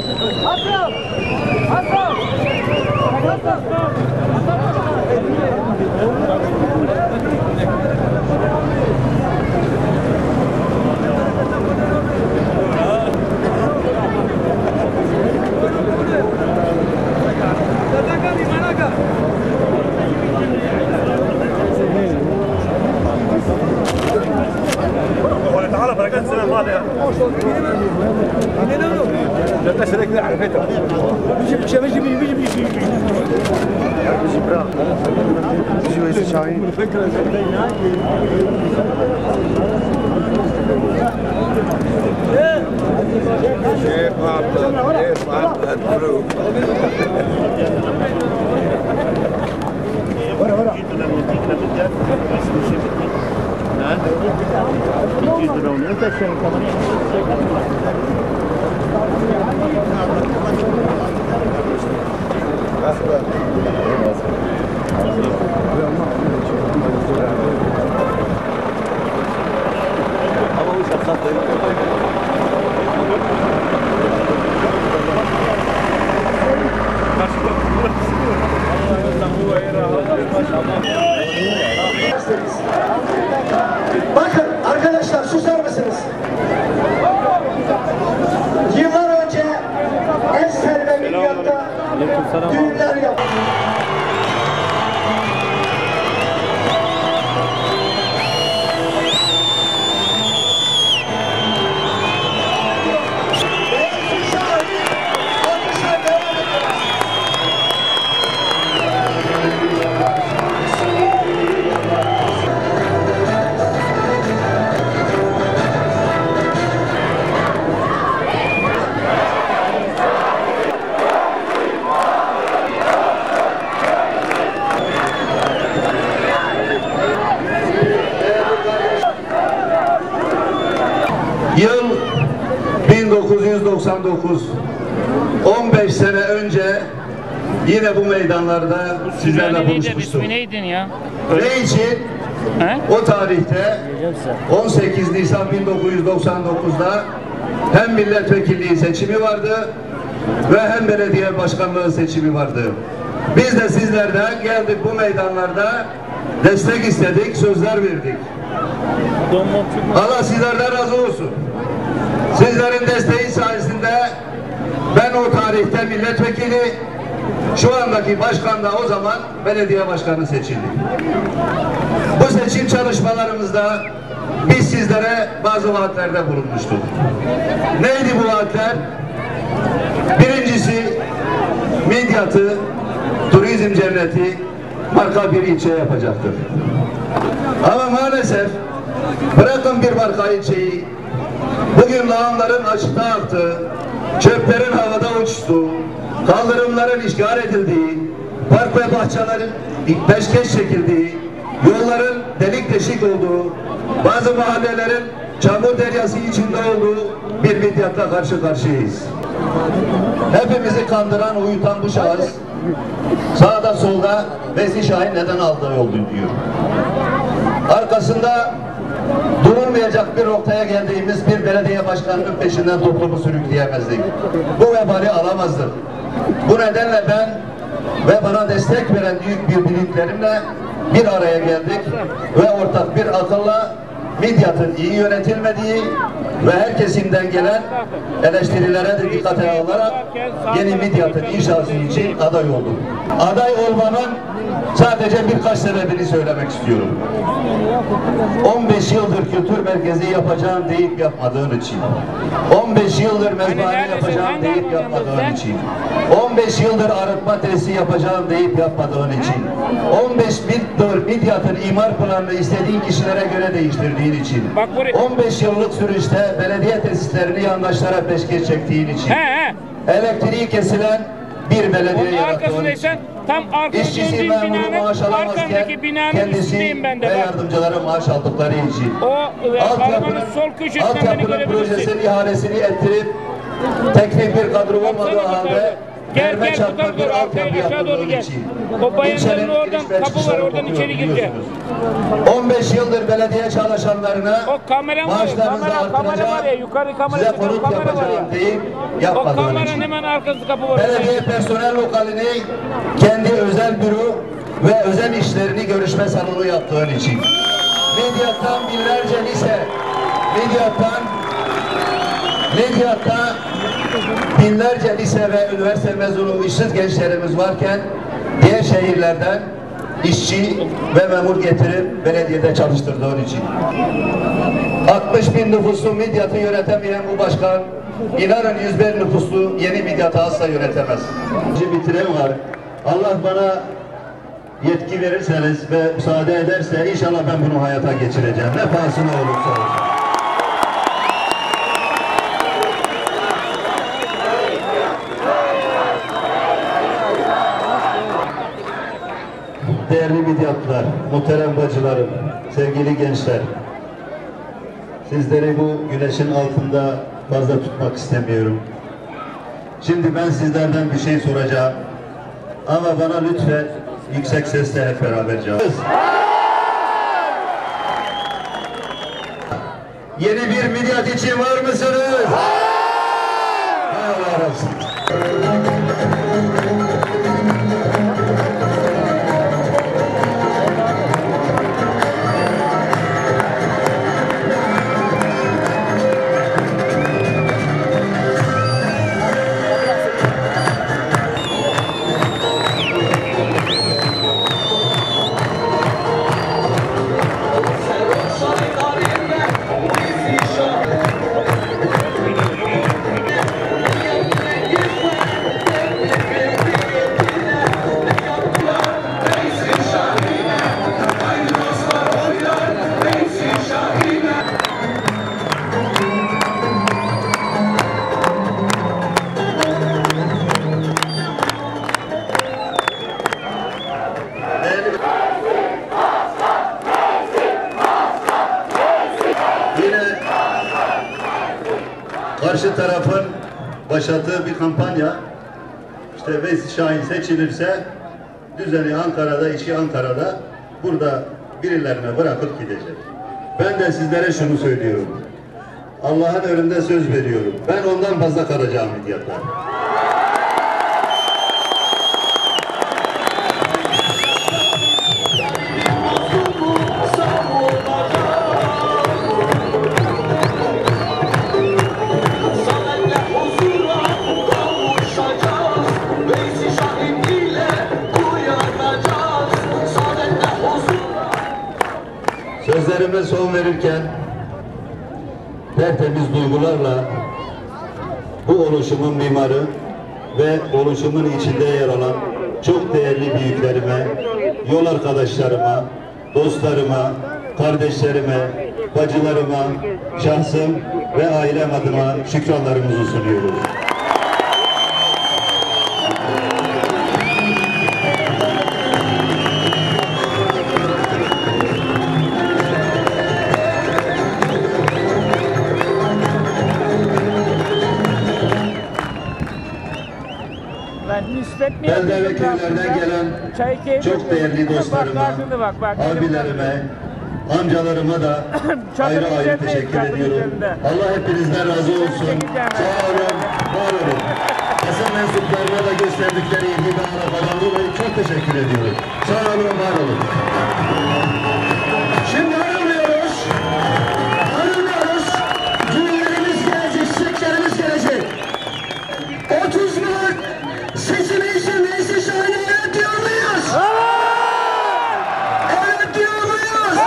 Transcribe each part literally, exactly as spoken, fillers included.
Hasan! Hasan! Hasan! تعال بركات السنة الماضية. لا تشرك لا عرفتها. بيجي بيجي بيجي بيجي بيجي بيجي برا. بيجي ويس شاهين. كيف عبد كيف عبد البرو. ورا ورا. Bakın arkadaşlar, susar mısınız? Yıllar önce Ensel ve Midyat'ta düğünler yaptı. Yıl bin dokuz yüz doksan dokuz, on beş sene önce yine bu meydanlarda sizlerle buluşmuştuk. Neydin ya? Ne için? He? O tarihte on sekiz Nisan bin dokuz yüz doksan dokuz'da hem milletvekilliği seçimi vardı ve hem belediye başkanlığı seçimi vardı. Biz de sizlerden geldik bu meydanlarda, destek istedik, sözler verdik. Allah sizlerden razı olsun. Sizlerin desteği sayesinde ben o tarihte milletvekili, şu andaki başkan da o zaman belediye başkanı seçildi. Bu seçim çalışmalarımızda biz sizlere bazı vaatlerde bulunmuştuk. Neydi bu vaatler? Birincisi, Midyat'ı turizm cenneti, marka bir ilçe yapacaktır. Ama maalesef bırakın bir marka ilçeyi, bugün lağımların açıkta aktığı, çöplerin havada uçtuğu, kaldırımların işgal edildiği, park ve bahçelerin peşkeş çekildiği, yolların delik deşik olduğu, bazı mahallelerin çamur deryası içinde olduğu bir Midyat'la karşı karşıyayız. Hepimizi kandıran, uyutan bu şahıs sağda solda Vezi Şahin neden aldığı yol diyor. Arkasında durulmayacak bir noktaya geldiğimiz bir belediye başkanının peşinden toplumu sürükleyemezdik. Bu vebali alamazdık. Bu nedenle ben ve bana destek veren büyük bir birliklerimle bir araya geldik ve ortak bir akılla Midyat'ın iyi yönetilmediği ve her kesimden gelen eleştirilere de dikkate alarak yeni Midyat'ın inşası için aday oldum. Aday olmanın sadece birkaç sebebini söylemek istiyorum. on beş yıldır kültür merkezi yapacağım deyip yapmadığın için, on beş yıldır mezbahane yapacağım deyip yapmadığın için, on beş yıldır arıtma tesisi yapacağım deyip yapmadığın için, on beş yıldır Midyat'ın imar planını istediğin kişilere göre değiştirdiğin için, on beş yıllık süreçte belediye tesislerini yandaşlara peşkeş çektiğin için, elektriği kesilen bir belediye yarattığın için, tam işçisi memuru maaş alamazken kendisi ve yardımcıları maaş aldıkları için, altyapının projesinin ihalesini ettirip teknik bir kadro olmadığı halde Gel derme gel bu çatma tarafa bir doğru, altyapı arkaya aşağı doğru yapıldığının gel. için O bayanların ilçenin oradan giriş ve kapı var, çıkışları oradan kokuyor, içeri gireceksin. biliyorsunuz. on beş yıldır belediye çalışanlarına O kamera var ya, maaşlarınızı kamera, kamera var ya, artıracağım, yukarı kamera size çıkan konut kamera var ya. yapacağım deyip O yapmadığın kameranın için. hemen arkası kapı var. Belediye personel lokalini kendi özel büro ve özel işlerini görüşme salonu yaptığın için. Midyat'tan binlerce lise, Midyat'tan Midyat'ta binlerce lise ve üniversite mezunu işsiz gençlerimiz varken diğer şehirlerden işçi ve memur getirip belediyede çalıştırdığın için. altmış bin nüfuslu Midyat'ı yönetemeyen bu başkan, inanın yüz bin nüfuslu yeni Midyat'ı asla yönetemez. Bir bitiren var. Allah bana yetki verirseniz ve müsaade ederse inşallah ben bunu hayata geçireceğim. Ne pahasına olursa olsun. Değerli Midyatlılar, muhterem bacılarım, sevgili gençler, sizleri bu güneşin altında fazla tutmak istemiyorum. Şimdi ben sizlerden bir şey soracağım. Ama bana lütfen yüksek sesle hep beraber cevap. Yeni bir Midyat için var mısınız? Allah razı olsun. Karşı tarafın başlattığı bir kampanya, işte Veysi Şahin seçilirse düzeni Ankara'da, işi Ankara'da, burada birilerine bırakıp gidecek. Ben de sizlere şunu söylüyorum. Allah'ın önünde söz veriyorum. Ben ondan fazla kalacağım Midyat'ta. Sözlerime son verirken tertemiz duygularla bu oluşumun mimarı ve oluşumun içinde yer alan çok değerli büyüklerime, yol arkadaşlarıma, dostlarıma, kardeşlerime, bacılarıma, şahsım ve ailem adına şükranlarımızı sunuyoruz. Belde ve köylerden gelen çok değerli dostlarıma, abilerime, amcalarıma da ayrı ayrı teşekkür ediyorum. Allah hepinizden razı olsun. Sağ olun, var olun. Basın mensuplarına da gösterdikleri ilgi ve alafadan dolayı çok teşekkür ediyorum. Sağ olun, var olun. Şimdi ayrılıyoruz. Ayrılıyoruz. Düğünlerimiz gelecek, çiçeklerimiz gelecek. otuz Mart seçimi için Veysi Şahin'e evet diyor muyuz? Evet diyor muyuz?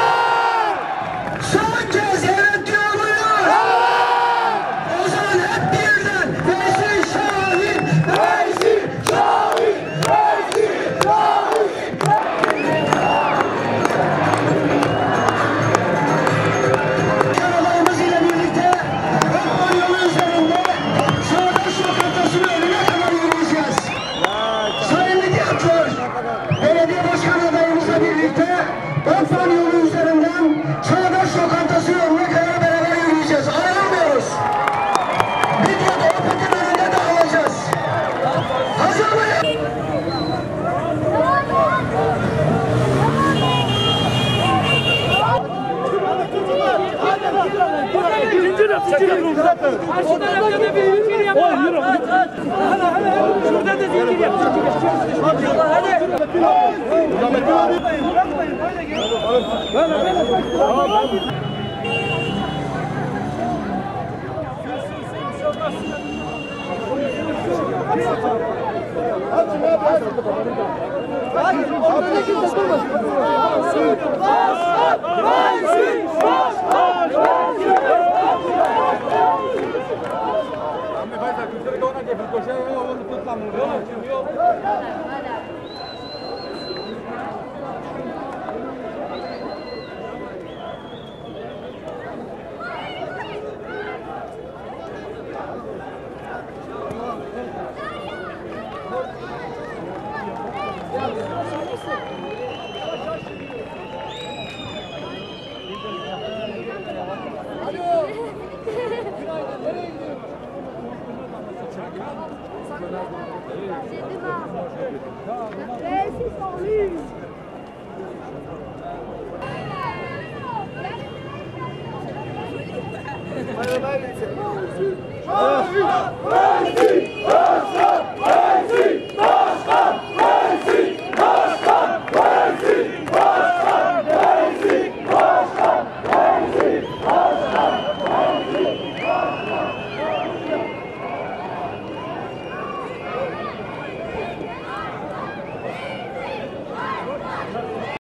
Son kez evet diyor muyuz? O zaman hep birden Veysi Şahin, Veysi Şahin, Veysi Şahin. atın. Karşıda da bir zincir yap. Şurada da zincir yap. Hadi. Hayır, hayır.